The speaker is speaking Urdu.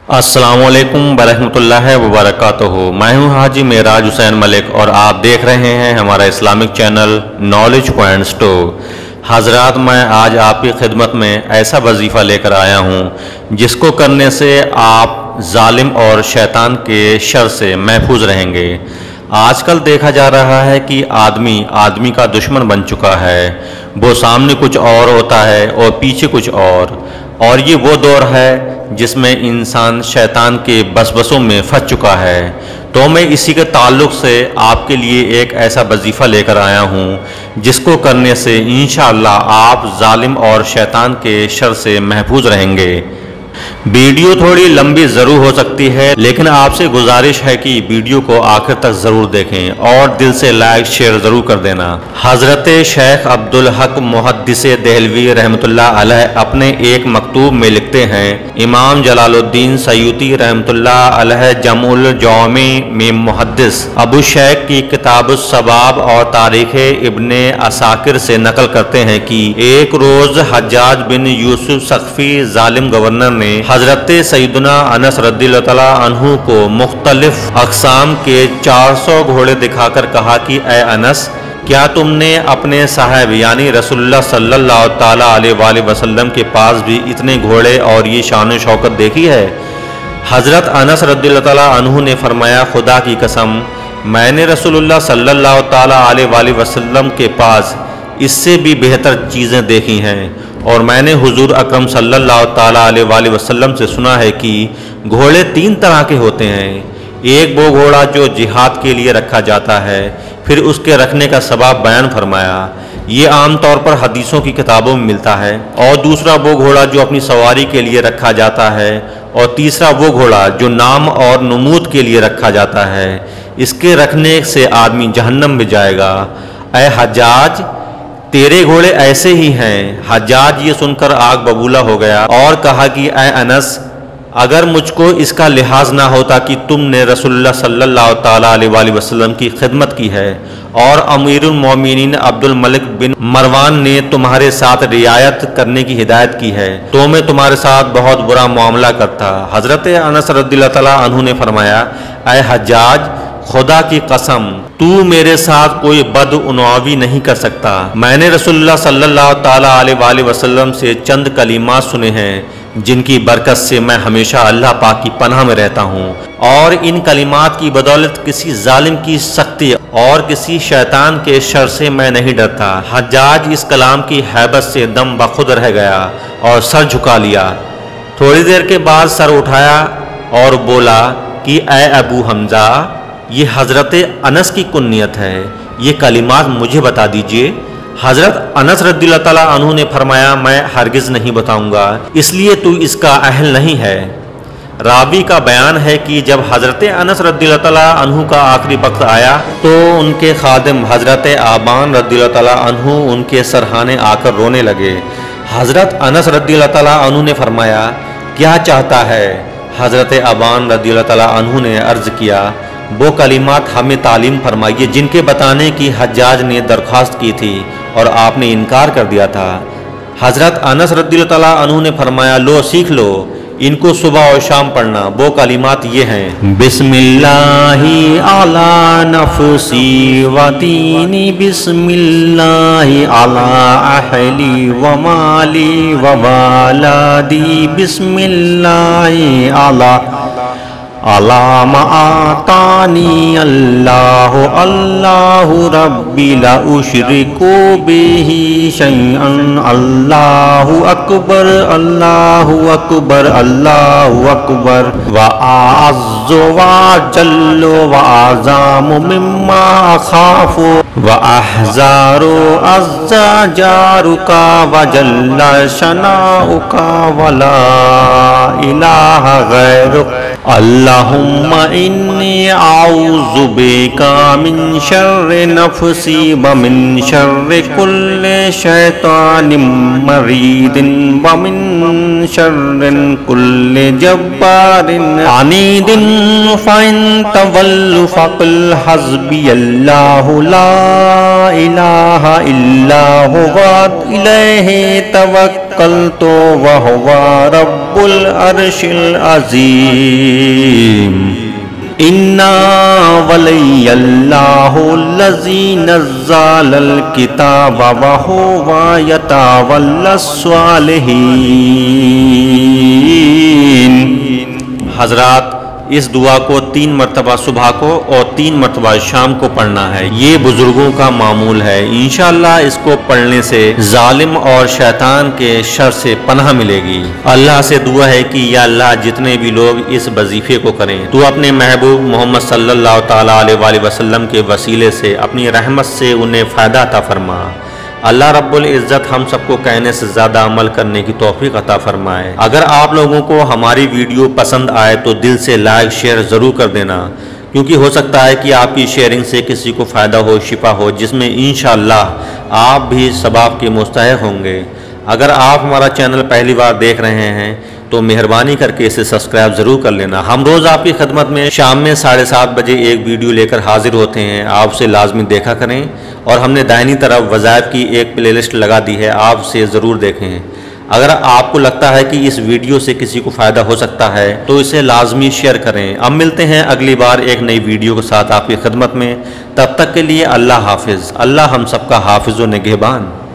السلام علیکم ورحمۃ اللہ وبرکاتہ۔ میں ہوں حاجی معراج حسین ملک اور آپ دیکھ رہے ہیں ہمارا اسلامک چینل نالج پوائنٹس 2۔ حضرات، میں آج آپ کی خدمت میں ایسا وظیفہ لے کر آیا ہوں جس کو کرنے سے آپ ظالم اور شیطان کے شر سے محفوظ رہیں گے۔ آج کل دیکھا جا رہا ہے کہ آدمی کا دشمن بن چکا ہے۔ وہ سامنے کچھ اور ہوتا ہے اور پیچھے کچھ اور یہ وہ دور ہے جس میں انسان شیطان کے وسوسوں میں پھنس چکا ہے۔ تو میں اسی کے تعلق سے آپ کے لیے ایک ایسا وظیفہ لے کر آیا ہوں جس کو کرنے سے انشاءاللہ آپ ظالم اور شیطان کے شر سے محفوظ رہیں گے۔ ویڈیو تھوڑی لمبی ضرور ہو سکتی ہے، لیکن آپ سے گزارش ہے کہ ویڈیو کو آخر تک ضرور دیکھیں اور دل سے لائک شیئر ضرور کر دینا۔ حضرت شیخ عبدالحق محدث دہلوی رحمۃ اللہ علیہ اپنے ایک مکتوب میں لکھتے ہیں، امام جلال الدین سیوطی رحمۃ اللہ علیہ جمع الجوامع میں محدث ابو شیخ کی کتاب الثواب اور تاریخ ابن عساکر سے نقل کرتے ہیں کہ ایک روز حجاج بن یوسف ثقفی ظالم گورنر نے حضرت سیدنا انس رضی اللہ تعالیٰ عنہ کو مختلف اقسام کے 400 گھوڑے دکھا کر کہا کہ اے انس، کیا تم نے اپنے صاحب یعنی رسول اللہ صلی اللہ تعالیٰ علیہ وآلہ وسلم کے پاس بھی اتنے گھوڑے اور یہ شان و شوکت دیکھی ہے؟ حضرت انس رضی اللہ تعالیٰ عنہ نے فرمایا، خدا کی قسم، میں نے رسول اللہ صلی اللہ تعالیٰ علیہ وآلہ وسلم کے پاس اس سے بھی بہتر چیزیں دیکھی ہیں، اور میں نے حضور اکرم صلی اللہ تعالیٰ علیہ وآلہ وسلم سے سنا ہے کہ گھوڑے 3 طرح کے ہوتے ہیں۔ ایک وہ گھوڑا جو جہاد کے لیے رکھا جاتا ہے، پھر اس کے رکھنے کا سبب بیان فرمایا، یہ عام طور پر حدیثوں کی کتابوں میں ملتا ہے۔ اور دوسرا وہ گھوڑا جو اپنی سواری کے لیے رکھا جاتا ہے، اور تیسرا وہ گھوڑا جو نام اور نمود کے لیے رکھا جاتا ہے۔ اس کے رکھنے سے آدمی جہنم میں جائے گا۔ اے حجاج، تیرے گھوڑے ایسے ہی ہیں۔ حجاج یہ سن کر آگ ببولا ہو گیا اور کہا کہ اے انس، اگر مجھ کو اس کا لحاظ نہ ہوتا کہ تم نے رسول اللہ صلی اللہ تعالیٰ علیہ وآلہ وسلم کی خدمت کی ہے اور امیر المومنین عبد الملک بن مروان نے تمہارے ساتھ رعایت کرنے کی ہدایت کی ہے، تو میں تمہارے ساتھ بہت برا معاملہ کرتا۔ حضرت انس رضی اللہ تعالیٰ عنہ نے فرمایا، اے حجاج، خدا کی قسم، تو میرے ساتھ کوئی بدعنوانی نہیں کر سکتا۔ میں نے رسول اللہ صلی اللہ تعالیٰ علیہ وآلہ وسلم سے چند کلمات سنے ہیں جن کی برکت سے میں ہمیشہ اللہ پاک کی پناہ میں رہتا ہوں، اور ان کلمات کی بدولت کسی ظالم کی سختی اور کسی شیطان کے شر سے میں نہیں ڈرتا۔ حجاج اس کلام کی ہیبت سے دم بخود رہ گیا اور سر جھکا لیا۔ تھوڑی دیر کے بعد سر اٹھایا اور بولا کہ اے ابو حمزہ، یہ حضرت انس کی کنیت ہے، یہ کلمات مجھے بتا دیجئے۔ حضرت انس رضی اللہ تعالیٰ عنہ نے فرمایا، میں ہرگز نہیں بتاؤں گا، اس لیے تو اس کا اہل نہیں ہے۔ راوی کا بیان ہے کہ جب حضرت انس رضی اللہ تعالیٰ عنہ کا آخری وقت آیا تو ان کے خادم حضرت آبان رضی اللہ تعالیٰ عنہ ان کے سرہانے آ کر رونے لگے۔ حضرت انس رضی اللہ تعالیٰ عنہ نے فرمایا، کیا چاہتا ہے؟ حضرت آبان رضی اللہ تعالیٰ عنہ نے عرض کیا، وہ کلمات ہمیں تعلیم فرمائیے جن کے بتانے کی حجاج نے درخواست کی تھی اور آپ نے انکار کر دیا تھا۔ حضرت انس رضی اللہ تعالیٰ عنہ نے فرمایا، لو سیکھ لو، ان کو صبح اور شام پڑھنا۔ وہ کلمات یہ ہیں، بسم اللہ علی نفسی و دینی، بسم اللہ علی اہلی و مالی و والدی، بسم اللہ علی علام آتانی اللہ اللہ ربی لا اشرکو بہ شیئا، اللہ اکبر اللہ اکبر اللہ اکبر، وَأَعَزُّ وَأَجَلُّ وَأَعْظَمُ مِمَّا أَخَافُ وَأَحْذَرُ عَزَّ جَارُكَ وَجَلَّ شَنَاؤُكَ وَلَا إِلَٰهَ غَيْرُكَ، اللہم انی اعوذ بک من شر نفسی ومن شر کل شیطان مرید ومن شر کل جبار عنید، فإن تولوا فقل حسبی اللہ لا الہ الا هو الیہ توکلت तवक्कलतु वहुवा रब्बुल अर्शिल अज़ीम। इन्ना वलियल्लाहु लज़ी नज़्ज़लल किताब वहुवा यतवल्लस स्वालिहीन। हज़रात, इस दुआ को 3 मरतबा सुबह को और 3 मरतबा शाम को पढ़ना है। ये बुजुर्गों का मामूल है। इंशाअल्लाह इसको पढ़ने से जालिम और शैतान के शर से पनाह मिलेगी। अल्लाह से दुआ है कि या अल्लाह, जितने भी लोग इस वजीफे को करें, तो अपने महबूब मोहम्मद सल्लल्लाहु ताला अलैहि वसल्लम के वसीले से अपनी रहमत से उन्हें फ़ायदा अता फरमा। अल्लाह रब्बुल इज़्ज़त हम सबको कहने से ज़्यादा अमल करने की तौफीक अता फरमाए। अगर आप लोगों को हमारी वीडियो पसंद आए तो दिल से लाइक शेयर ज़रूर कर देना, क्योंकि हो सकता है कि आपकी शेयरिंग से किसी को फ़ायदा हो, शिफा हो, जिसमें इंशाअल्लाह आप भी सवाब के मुस्तहिक़ होंगे। अगर आप हमारा चैनल पहली बार देख रहे हैं तो मेहरबानी करके इसे सब्सक्राइब ज़रूर कर लेना। हम रोज़ आपकी खिदमत में शाम में 7:30 बजे एक वीडियो लेकर हाजिर होते हैं। आप उसे लाजमी देखा करें, और हमने दाहिनी तरफ वज़ाइफ की एक प्लेलिस्ट लगा दी है, आप उसे ज़रूर देखें। अगर आपको लगता है कि इस वीडियो से किसी को फ़ायदा हो सकता है तो इसे लाजमी शेयर करें। अब मिलते हैं अगली बार एक नई वीडियो के साथ आपकी खिदमत में। तब तक के लिए अल्लाह हाफिज़। अल्लाह हम सबका हाफिज़ व निगहबान।